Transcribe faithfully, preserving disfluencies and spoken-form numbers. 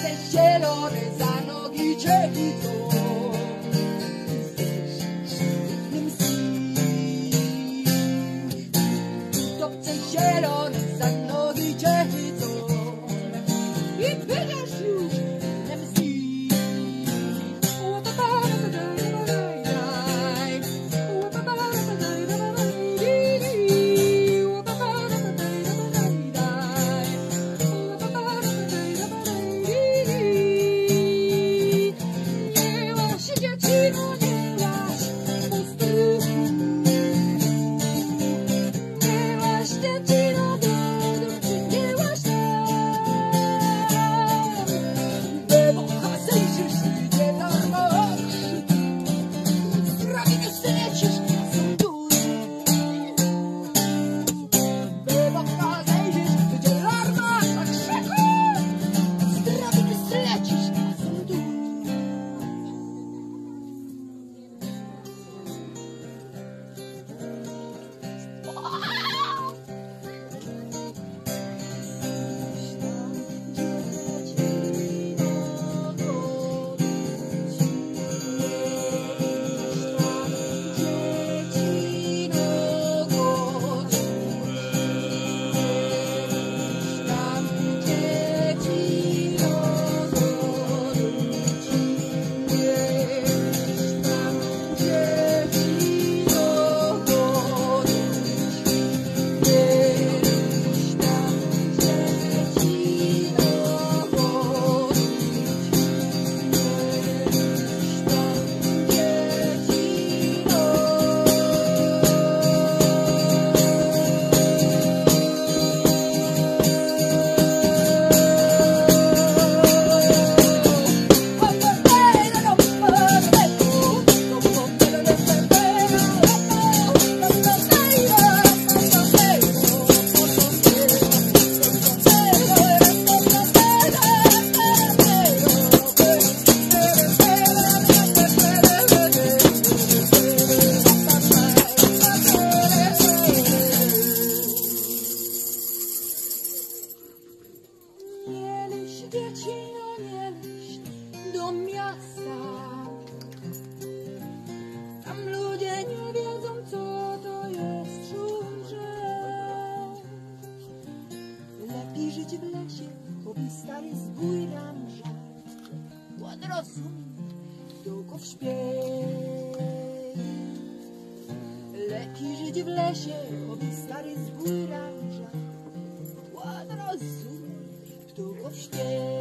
Chłopce zielone za nogi cię widzą. Chłopce zielone za nogi cię widzą. I biegasz już na msty. Dziecino, nie liść do miasta. Tam ludzie nie wiedzą, co to jest żurzel. Lepiej żyć w lesie, chobi stary zbój nam żal. Głod rozumie, tylko w śpiew. Lepiej żyć w lesie, chobi stary zbój nam żal. Głod rozumie, tylko w śpiew.